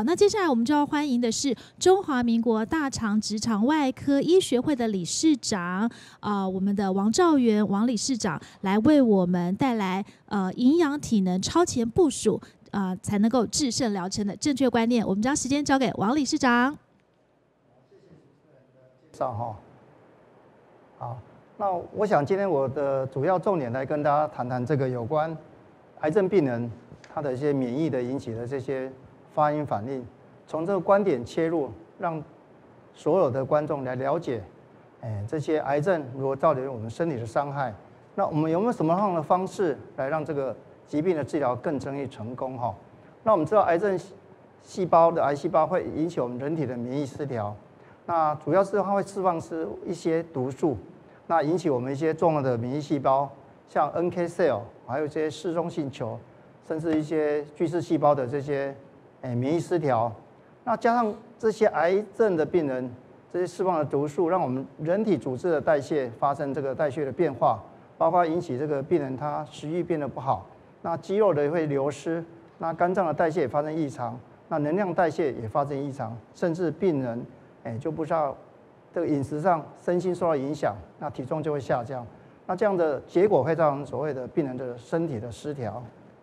那接下来我们就要欢迎的是中华民国大肠直肠外科医学会的理事长，我们的王兆元王理事长来为我们带来营养体能超前部署，才能够制胜疗程的正确观念。我们将时间交给王理事长。 介绍哈，好，那我想今天我的主要重点来跟大家谈谈这个有关癌症病人他的一些免疫的引起的这些发炎反应，从这个观点切入，让所有的观众来了解，这些癌症如果造成我们身体的伤害，那我们有没有什么样的方式来让这个疾病的治疗更容易成功哈？那我们知道癌症细胞的癌细胞会引起我们人体的免疫失调，那主要是它会释放出一些毒素，那引起我们一些重要的免疫细胞，像 NK cell， 还有这些嗜中性球，甚至一些巨噬细胞的这些免疫失调。那加上这些癌症的病人，这些释放的毒素，让我们人体组织的代谢发生这个代谢的变化，包括引起这个病人他食欲变得不好，那肌肉的会流失，那肝脏的代谢也发生异常，那能量代谢也发生异常，甚至病人就不知道这个饮食上身心受到影响，那体重就会下降，那这样的结果会造成所谓的病人的身体的失调。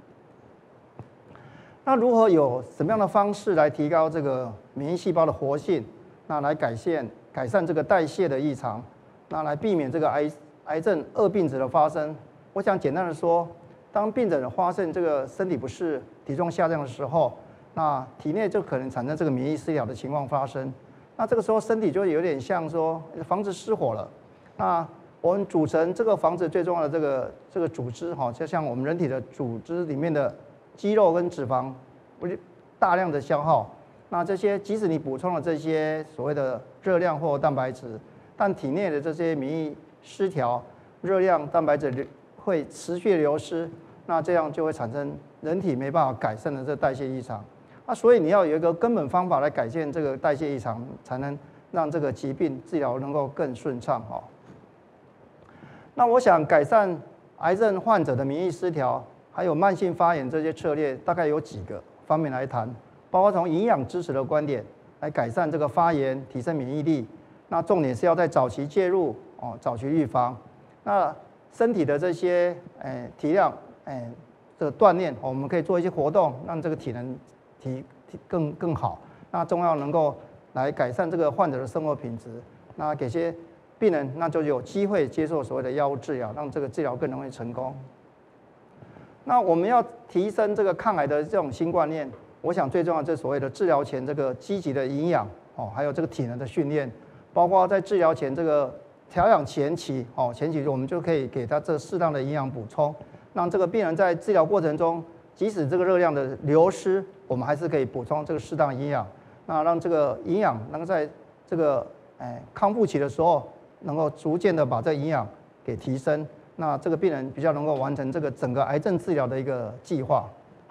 那如何有什么样的方式来提高这个免疫细胞的活性？那来改善这个代谢的异常，那来避免这个癌症恶病子的发生。我想简单的说，当病人发生这个身体不适、体重下降的时候，那体内就可能产生这个免疫失调的情况发生。那这个时候身体就有点像说房子失火了。那我们组成这个房子最重要的这个组织哈，就像我们人体的组织里面的肌肉跟脂肪，不是大量的消耗。那这些即使你补充了这些所谓的热量或蛋白质，但体内的这些免疫失调，热量、蛋白质会持续流失，那这样就会产生人体没办法改善的这代谢异常。那所以你要有一个根本方法来改善这个代谢异常，才能让这个疾病治疗能够更顺畅哈。那我想改善癌症患者的免疫失调，还有慢性发炎这些策略，大概有几个方面来谈，包括从营养支持的观点来改善这个发炎，提升免疫力。那重点是要在早期介入早期预防。那身体的这些体量这个锻炼，我们可以做一些活动，让这个体能更好。那重要能够来改善这个患者的生活品质。那给些病人那就有机会接受所谓的药物治疗，让这个治疗更容易成功。那我们要提升这个抗癌的这种新观念，我想最重要就是所谓的治疗前这个积极的营养还有这个体能的训练，包括在治疗前这个调养前期我们就可以给他这适当的营养补充，让这个病人在治疗过程中，即使这个热量的流失，我们还是可以补充这个适当营养，那让这个营养能够在这个康复期的时候，能够逐渐的把这个营养给提升，那这个病人比较能够完成这个整个癌症治疗的一个计划。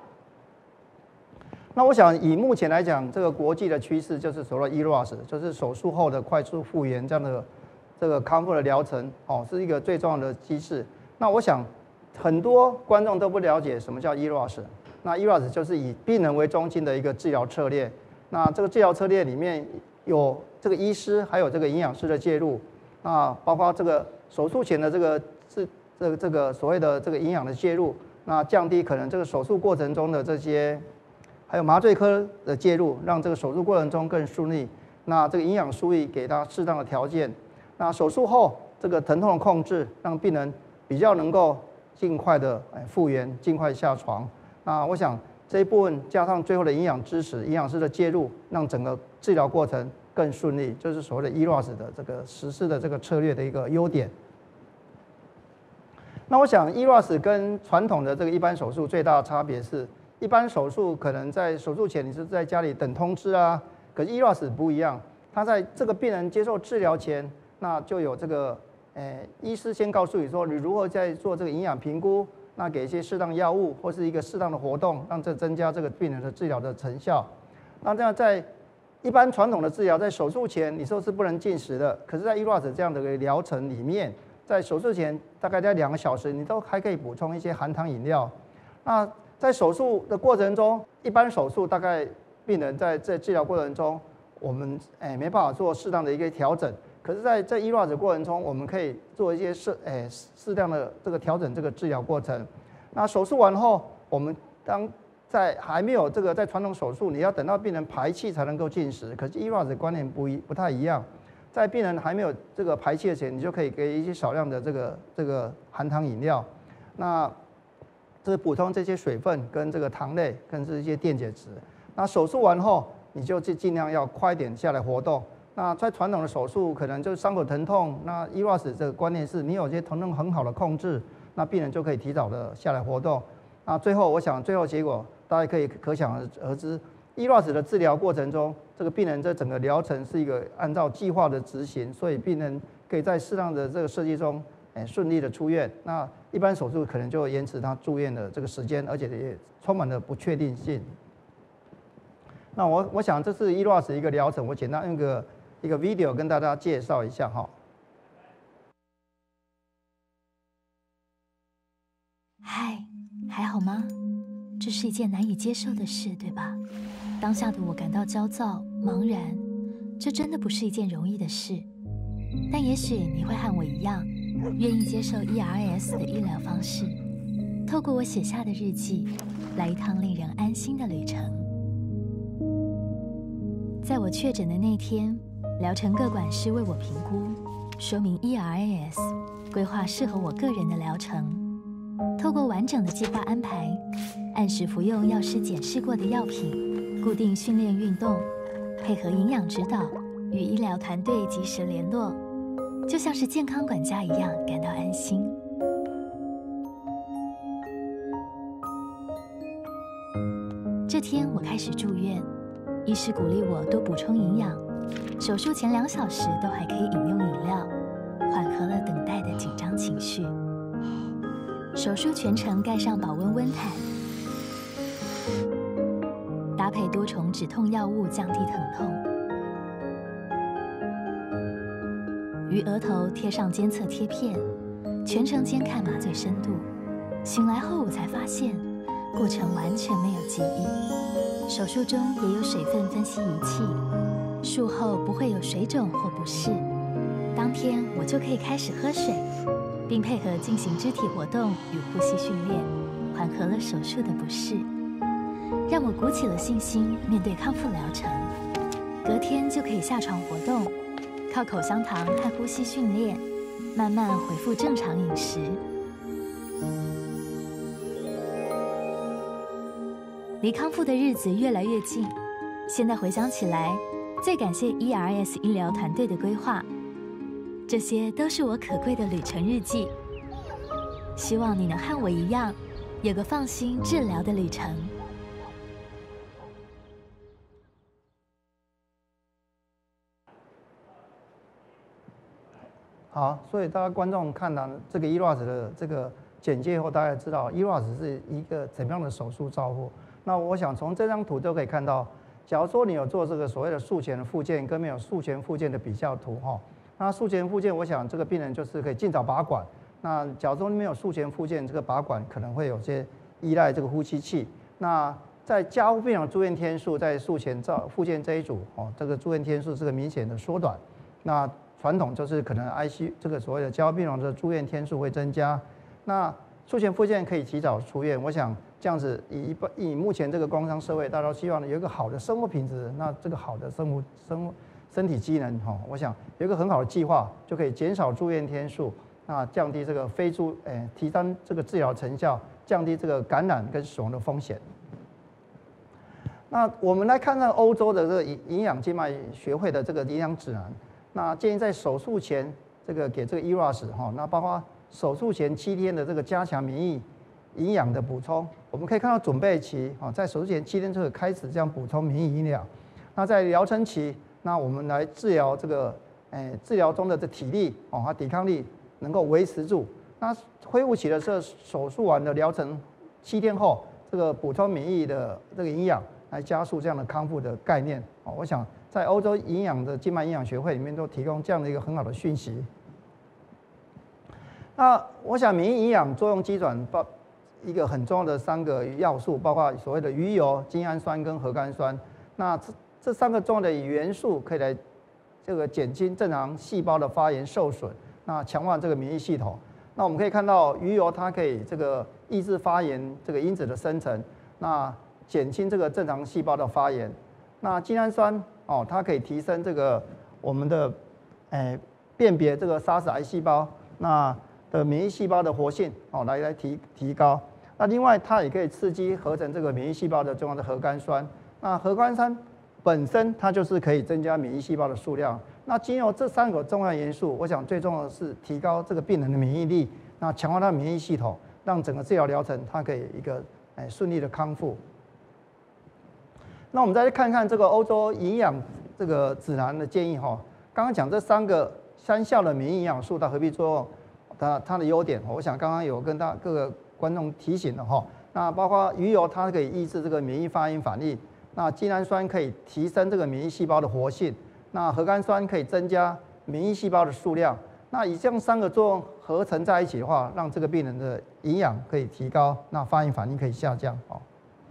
那我想以目前来讲，这个国际的趋势就是所谓的 ERAS， 就是手术后的快速复原这样的这个康复的疗程是一个最重要的机制。那我想很多观众都不了解什么叫 ERAS。那 ERAS 就是以病人为中心的一个治疗策略。那这个治疗策略里面有这个医师还有这个营养师的介入，那包括这个手术前的这个所谓的这个营养的介入，那降低可能这个手术过程中的这些，还有麻醉科的介入，让这个手术过程中更顺利。那这个营养输液给他适当的条件。那手术后这个疼痛的控制，让病人比较能够尽快的复原，尽快下床。那我想这一部分加上最后的营养支持、营养师的介入，让整个治疗过程更顺利，就是所谓的 ERAS 的这个实施的这个策略的一个优点。那我想 ERAS 跟传统的这个一般手术最大的差别是，一般手术可能在手术前你是在家里等通知啊，可是 ERAS 不一样，它在这个病人接受治疗前，那就有这个医师先告诉你说你如何在做这个营养评估，那给一些适当药物或是一个适当的活动，让这增加这个病人的治疗的成效。那这样在一般传统的治疗，在手术前你说是不能进食的，可是在 ERAS 这样的一个疗程里面，在手术前大概在2个小时，你都还可以补充一些含糖饮料。那在手术的过程中，一般手术大概病人在治疗过程中，我们没办法做适当的一个调整。可是在ERAS 过程中，我们可以做一些适当的这个调整这个治疗过程。那手术完后，我们在还没有这个在传统手术，你要等到病人排气才能够进食。可是 ERAS 的观念不太一样，在病人还没有这个排气的前，你就可以给一些少量的这个含糖饮料，那这补充这些水分跟这个糖类跟这些电解质。那手术完后，你就尽量要快点下来活动。那在传统的手术，可能就是伤口疼痛。那 ERAS 这个观念是你有些疼痛很好的控制，那病人就可以提早的下来活动。那最后，我想最后结果大家可想而知 ，ERAS 的治疗过程中，这个病人这整个疗程是一个按照计划的执行，所以病人可以在适当的这个设计中，顺利的出院。那一般手术可能就延迟他住院的这个时间，而且也充满了不确定性。那我想这是 ERAS 一个疗程，我简单用一个 video 跟大家介绍一下哈。 嗨，还好吗？这是一件难以接受的事，对吧？当下的我感到焦躁、茫然，这真的不是一件容易的事。但也许你会和我一样，愿意接受 ERAS 的医疗方式，透过我写下的日记，来一趟令人安心的旅程。在我确诊的那天，疗程各管师为我评估，说明 ERAS 规划适合我个人的疗程。透过完整的计划安排，按时服用药师检视过的药品，固定训练运动，配合营养指导，与医疗团队及时联络，就像是健康管家一样感到安心。这天我开始住院，医师鼓励我多补充营养，手术前2小时都还可以饮用饮料，缓和了等待的紧张情绪。手术全程盖上保温温毯，搭配多重止痛药物降低疼痛，于额头贴上监测贴片，全程监看麻醉深度。醒来后我才发现，过程完全没有记忆。手术中也有水分分析仪器，术后不会有水肿或不适。当天我就可以开始喝水，并配合进行肢体活动与呼吸训练，缓和了手术的不适，让我鼓起了信心面对康复疗程。隔天就可以下床活动，靠口香糖和呼吸训练，慢慢恢复正常饮食。离康复的日子越来越近，现在回想起来，最感谢 ERAS 医疗团队的规划。这些都是我可贵的旅程日记，希望你能和我一样，有个放心治疗的旅程。 好，所以大家观众看到这个 ERAS 的这个简介后，大家知道 ERAS 是一个怎么样的手术照护。那我想从这张图就可以看到，假如说你有做这个所谓的术前复健跟没有术前复健的比较图哈。那术前复健，我想这个病人就是可以尽早拔管。那假如说没有术前复健，这个拔管可能会有些依赖这个呼吸器。那在加护病房住院天数，在术前复健这一组这个住院天数是个明显的缩短。那传统就是可能 ICU 这个所谓的加护病房的住院天数会增加。那术前复健可以提早出院，我想这样子以目前这个工商社会，大家都希望有一个好的生活品质，那这个好的身体机能我想有一个很好的计划，就可以减少住院天数，那降低这个提升这个治疗成效，降低这个感染跟死亡的风险。那我们来看看欧洲的这个营养静脉学会的这个营养指南。那建议在手术前这个给这个 ERAS 那包括手术前7天的这个加强免疫营养的补充。我们可以看到准备期在手术前7天就可以开始这样补充免疫营养。那在疗程期，那我们来治疗这个治疗中的体力和抵抗力能够维持住。那恢复期的时候，手术完的疗程7天后，这个补充免疫的这个营养来加速这样的康复的概念。我想在欧洲营养的静脉营养学会里面都提供这样的一个很好的讯息。那我想免疫营养作用机转一个很重要的3个要素，包括所谓的鱼油、精氨酸跟核苷酸。 那这3个重要的元素可以来这个减轻正常细胞的发炎受损，那强化这个免疫系统。那我们可以看到鱼油它可以这个抑制发炎这个因子的生成，那减轻这个正常细胞的发炎。那精氨酸哦，它可以提升这个我们的辨别这个杀死癌细胞那的免疫细胞的活性哦，来提高。那另外它也可以刺激合成这个免疫细胞的重要的核苷酸。那核苷酸本身它就是可以增加免疫细胞的数量。那经由这3个重要元素，我想最重要的是提高这个病人的免疫力，那强化他的免疫系统，让整个治疗疗程它可以一个顺利的康复。那我们再看看这个欧洲营养这个指南的建议哈，刚刚讲这3效的免疫营养素的合并作用，它的优点，我想刚刚有跟各个观众提醒了哈。那包括鱼油，它可以抑制这个免疫发炎反应；那精氨酸可以提升这个免疫细胞的活性；那核苷酸可以增加免疫细胞的数量。那以这样3个作用合成在一起的话，让这个病人的营养可以提高，那发炎反应可以下降哦。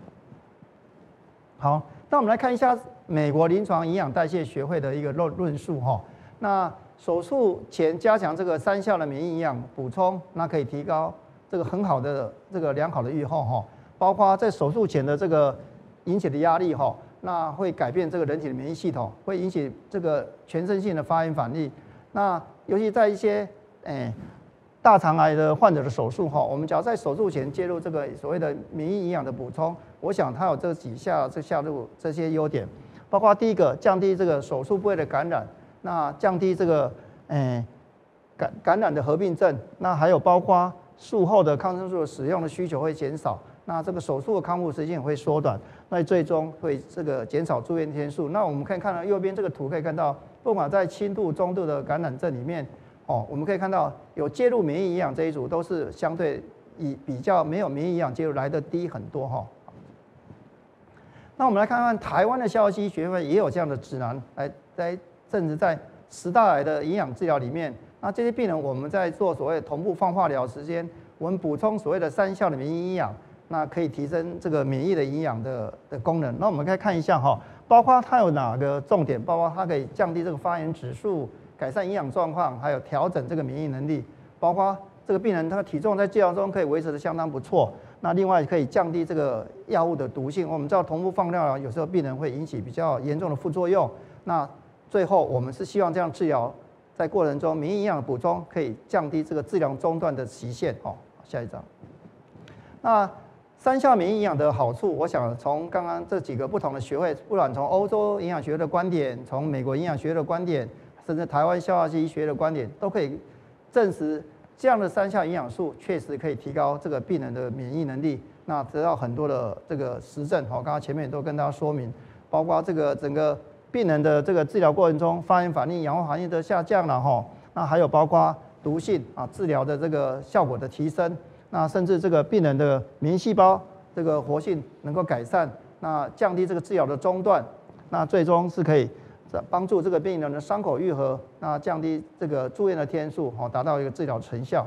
好，那我们来看一下美国临床营养代谢学会的一个论述哈。那手术前加强这个3效的免疫营养补充，那可以提高这个很好的这个良好的预后哈。包括在手术前的这个引起的压力哈，那会改变这个人体的免疫系统，会引起这个全身性的发炎反应。那尤其在一些大肠癌的患者的手术哈，我们只要在手术前介入这个所谓的免疫营养的补充，我想它有这下入这些优点，包括第一个降低这个手术部位的感染，那降低这个感染的合并症，那还有包括术后的抗生素的使用的需求会减少，那这个手术的康复时间也会缩短，那最终会这个减少住院天数。那我们可以看到右边这个图可以看到，不管在轻度、中度的感染症里面。哦，我们可以看到有介入免疫营养这一组都是相对比较没有免疫营养介入来的低很多哈。那我们来看看台湾的消化系学会也有这样的指南，甚至在10大癌的营养治疗里面，那这些病人我们在做所谓的同步放化疗时间，我们补充所谓的3效的免疫营养，那可以提升这个免疫的营养的功能。那我们可以看一下哈，包括它有哪个重点，包括它可以降低这个发炎指数。改善营养状况，还有调整这个免疫能力，包括这个病人他的体重在治疗中可以维持得相当不错。那另外可以降低这个药物的毒性。我们知道同步放疗有时候病人会引起比较严重的副作用。那最后我们是希望这样治疗在过程中免疫营养的补充可以降低这个治疗中断的期限。哦，下一张。那3效免疫营养的好处，我想从刚刚这几个不同的学会，不管从欧洲营养学的观点，从美国营养学的观点。甚至台湾消化系医学的观点都可以证实，这样的3效营养素确实可以提高这个病人的免疫能力。那得到很多的这个实证，刚刚前面也都跟大家说明，包括这个整个病人的这个治疗过程中发炎反应、氧化反应的下降了哈。那还有包括毒性治疗的这个效果的提升，那甚至这个病人的免疫细胞这个活性能够改善，那降低这个治疗的中断，那最终是可以。帮助这个病人的伤口愈合，那降低这个住院的天数，达到一个治疗成效。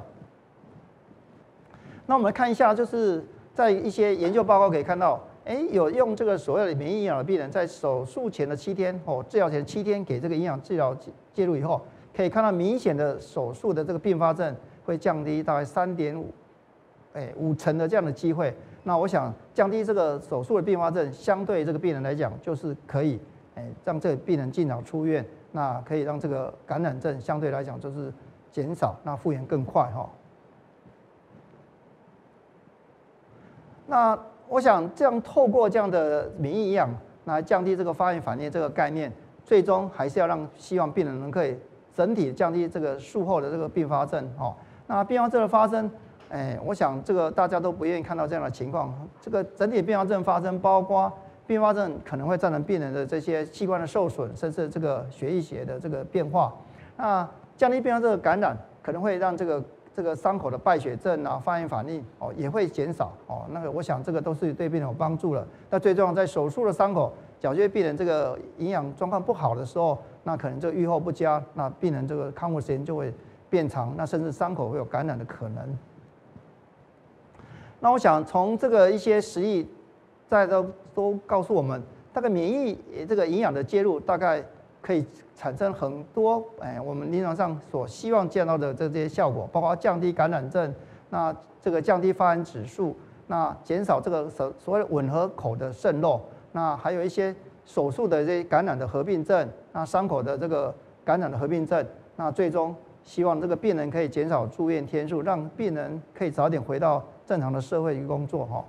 那我们来看一下，就是在一些研究报告可以看到，有用这个所谓的免疫营养的病人，在手术前的7天，治疗前7天给这个营养治疗介入以后，可以看到明显的手术的这个并发症会降低大概3.5成的这样的机会。那我想降低这个手术的并发症，相对这个病人来讲，就是可以。让这个病人尽早出院，那可以让这个感染症相对来讲就是减少，那复原更快哈。那我想这样透过这样的免疫营养来降低这个发炎反应这个概念，最终还是要希望病人能可以整体降低这个术后的这个并发症哈。那并发症的发生，我想这个大家都不愿意看到这样的情况。这个整体并发症发生，包括并发症可能会造成病人的这些器官的受损，甚至这个血液血的这个变化。那降低并发症的感染，可能会让这个伤口的败血症发炎反应也会减少那个我想这个都是对病人有帮助了。那最重要在手术的伤口，假如病人这个营养状况不好的时候，那可能这个预后不佳，那病人这个康复时间就会变长，那甚至伤口会有感染的可能。那我想从这个一些实例。大家都告诉我们， 大概免疫这个营养的介入，大概可以产生很多我们临床上所希望见到的这些效果，包括降低感染症，那这个降低发炎指数，那减少这个所谓的吻合口的渗漏，那还有一些手术的这些感染的合并症，那伤口的这个感染的合并症，那最终希望这个病人可以减少住院天数，让病人可以早点回到正常的社会去工作哈。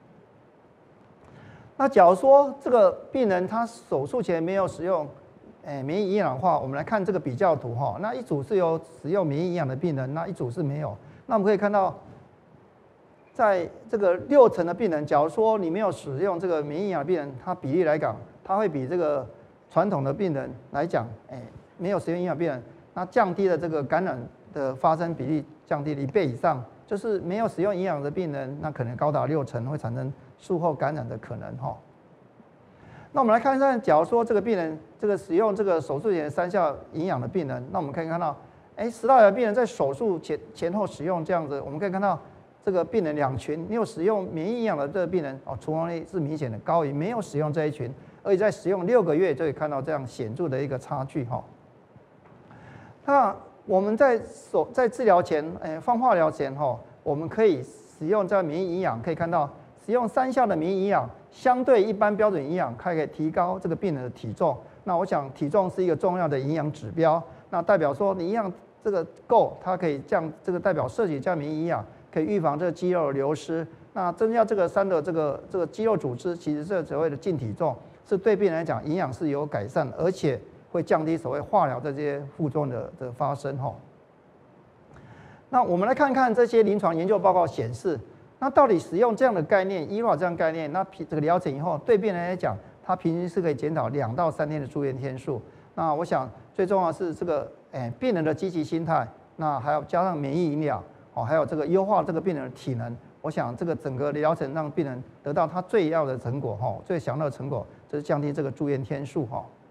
那假如说这个病人他手术前没有使用免疫营养的话，我们来看这个比较图哈。那一组是有使用免疫营养的病人，那一组是没有。那我们可以看到，在这个60%的病人，假如说你没有使用这个免疫营养的病人，他比例来讲，他会比这个传统的病人来讲，没有使用营养病人，那降低了这个感染的发生比例，降低了1倍以上。就是没有使用营养的病人，那可能高达60%会产生术后感染的可能哈。那我们来看一下，假如说这个病人这个使用这个手术前3效营养的病人，那我们可以看到，10到100病人在手术前后使用这样子，我们可以看到这个病人2群，你有使用免疫营养的这个病人存活率是明显的高于没有使用这一群，而且在使用6个月就可以看到这样显著的一个差距哈。那我们在治疗前，放化疗前哈，我们可以使用这免疫营养，可以看到使用3效的免疫营养，相对一般标准营养，它可以提高这个病人的体重。那我想体重是一个重要的营养指标，那代表说你营养这个够，它可以这个代表摄取免疫营养，可以预防这个肌肉的流失，那增加这个3的这个肌肉组织，其实是所谓的净体重，是对病人来讲营养是有改善，而且会降低所谓化疗的这些副作用的发生哈。那我们来看看这些临床研究报告显示，那到底使用这样的概念，ERA这样概念，那这个疗程以后，对病人来讲，它平均是可以减少2到3天的住院天数。那我想最重要的是这个病人的积极心态，那还有加上免疫营养，还有这个优化这个病人的体能。我想这个整个疗程让病人得到他最要的成果最想要的成果就是降低这个住院天数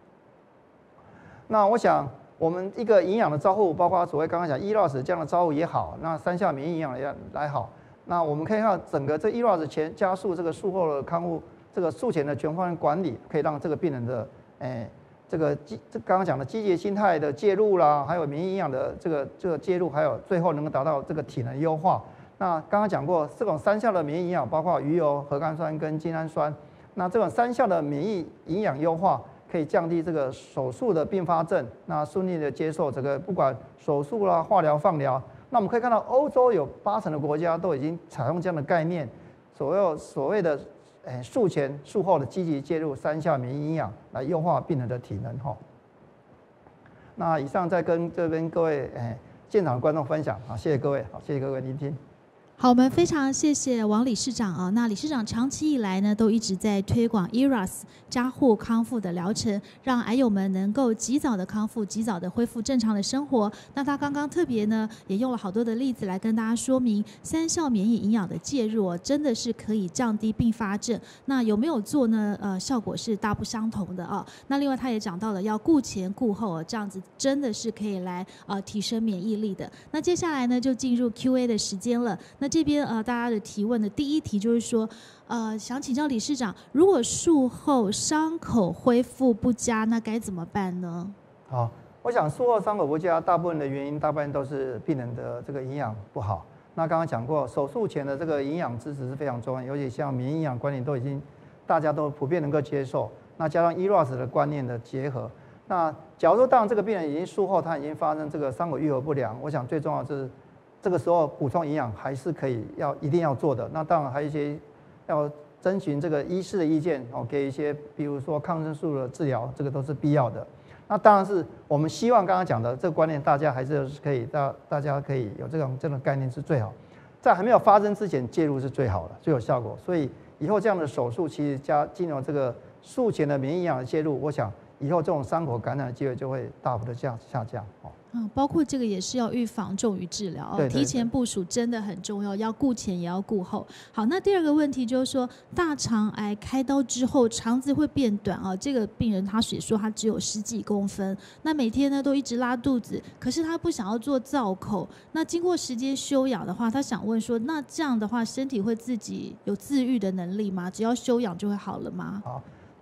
那我想我们一个营养的照护，包括所谓刚刚讲 ERAS 这样的照护也好，那3效免疫营养也来好，那我们可以看到整个这 ERAS 前加速这个术后的康复，这个术前的全方位管理，可以让这个病人的这刚刚讲的积极心态的介入啦，还有免疫营养的这个介入，还有最后能够达到这个体能优化。那刚刚讲过，这种3效的免疫营养，包括鱼油、核苷酸跟精氨酸。那这种3效的免疫营养优化，可以降低这个手术的并发症，那顺利的接受这个不管手术啦、化疗、放疗。那我们可以看到，欧洲有80%的国家都已经采用这样的概念，所谓的术前术后的积极介入3效免疫营养，来优化病人的体能哈。那以上再跟这边各位现场的观众分享，好，谢谢各位，好，谢谢各位聆听。 好，我们非常谢谢王理事长啊。那理事长长期以来呢，都一直在推广 ERAS 加护康复的疗程，让癌友们能够及早的康复，及早的恢复正常的生活。那他刚刚特别呢，也用了好多的例子来跟大家说明3效免疫营养的介入真的是可以降低并发症。那有没有做呢？效果是大不相同的啊。那另外他也讲到了要顾前顾后这样子真的是可以来提升免疫力的。那接下来呢，就进入 Q&A 的时间了。那这边大家的提问的第一题就是说，想请教理事长，如果术后伤口恢复不佳，那该怎么办呢？ 好，我想术后伤口不佳，大部分的原因大部分都是病人的这个营养不好。那刚刚讲过，手术前的这个营养支持是非常重要，尤其像免疫营养观念都已经大家都普遍能够接受。那加上 ERAS 的观念的结合，那假如说当然这个病人已经术后他已经发生这个伤口愈合不良，我想最重要的是。这个时候补充营养还是可以一定要做的。那当然还有一些要征询这个医师的意见给一些比如说抗生素的治疗，这个都是必要的。那当然是我们希望刚刚讲的这个观念，大家还是可以大家可以有这种概念是最好，在还没有发生之前介入是最好的，最有效果。所以以后这样的手术其实经由这个术前的免疫营养的介入，我想以后这种伤口感染的机会就会大幅的下降。 包括这个也是要预防重于治疗对， 提前部署真的很重要，要顾前也要顾后。好，那第二个问题就是说，大肠癌开刀之后肠子会变短这个病人他也说他只有10几公分，那每天呢都一直拉肚子，可是他不想要做造口，那经过时间休养的话，他想问说，那这样的话身体会自己有自愈的能力吗？只要休养就会好了吗？ 好，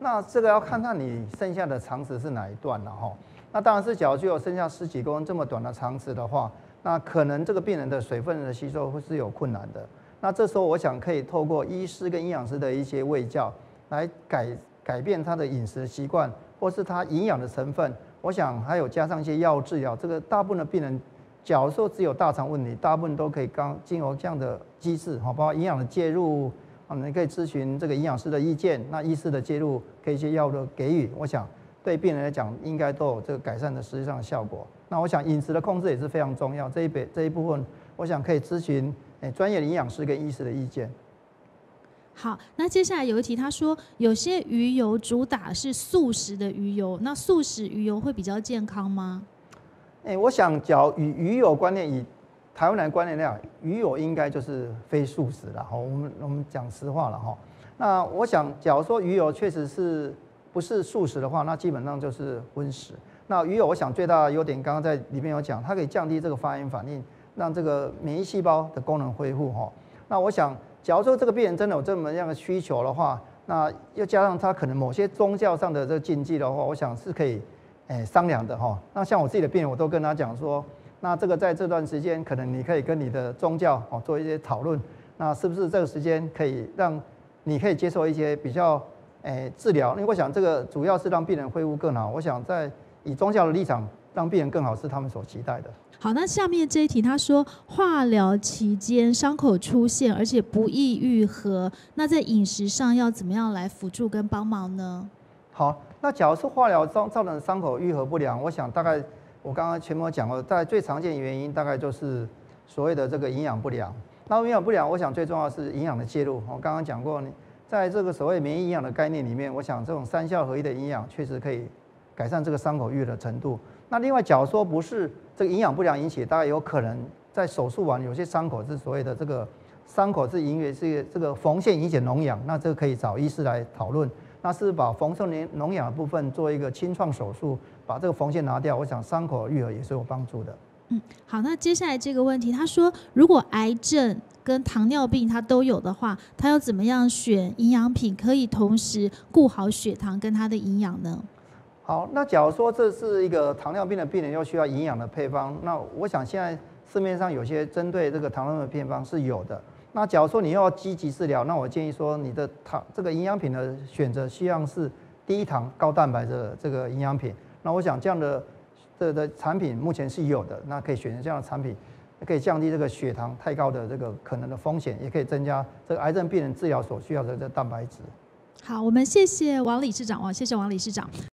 那这个要看看你剩下的肠子是哪一段了哈。那当然是，假如只有剩下10几公分这么短的肠子的话，那可能这个病人的水分的吸收会是有困难的。那这时候我想可以透过医师跟营养师的一些卫教，来改变他的饮食习惯，或是他营养的成分。我想还有加上一些药物治疗，这个大部分的病人，假如说只有大肠问题，大部分都可以经由这样的机制，包括营养的介入，你可以咨询这个营养师的意见，那医师的介入，可以一些药物的给予，我想对病人来讲应该都有这个改善的实际上的效果。那我想饮食的控制也是非常重要，这一部分我想可以咨询专业的营养师跟医师的意见。 好，那接下来有一题，他说有些鱼油主打是素食的鱼油，那素食鱼油会比较健康吗？ 我想讲以鱼油观念，以台湾人的观念来讲，鱼油应该就是非素食了。我们讲实话了哈。那我想，假如说鱼油确实是不是素食的话，那基本上就是荤食。那鱼油我想最大的优点，刚刚在里面有讲，它可以降低这个发炎反应，让这个免疫细胞的功能恢复哈。那我想，假如说这个病人真的有这么样的需求的话，那又加上他可能某些宗教上的这个禁忌的话，我想是可以商量的哈。那像我自己的病人，我都跟他讲说，那这个在这段时间，可能你可以跟你的宗教做一些讨论，那是不是这个时间可以让你可以接受一些比较治疗？因为我想这个主要是让病人恢复更好。我想在以宗教的立场，让病人更好是他们所期待的。 好，那下面这一题，他说化疗期间伤口出现，而且不易愈合，那在饮食上要怎么样来辅助跟帮忙呢？ 好，那假如是化疗造成伤口愈合不良，我想大概我刚刚前面有讲过，大概最常见的原因大概就是所谓的这个营养不良。那营养不良，我想最重要的是营养的介入。我刚刚讲过，在这个所谓免疫营养的概念里面，我想这种3效合一的营养确实可以改善这个伤口愈的程度。那另外，假如说不是这个营养不良引起，大概有可能在手术完有些伤口是所谓的这个伤口是因为是这个缝线引起脓疡，那这个可以找医师来讨论。那是把缝线脓疡的部分做一个清创手术，把这个缝线拿掉，我想伤口愈合也是有帮助的。 好，那接下来这个问题，他说如果癌症跟糖尿病他都有的话，他要怎么样选营养品可以同时顾好血糖跟他的营养呢？ 好，那假如说这是一个糖尿病的病人又需要营养的配方，那我想现在市面上有些针对这个糖尿病的配方是有的。那假如说你要积极治疗，那我建议说你的这个营养品的选择希望是低糖高蛋白的这个营养品。那我想这样的产品目前是有的，那可以选择这样的产品，可以降低这个血糖太高的这个可能的风险，也可以增加这个癌症病人治疗所需要的这蛋白质。 好，我们谢谢王理事长，谢谢王理事长。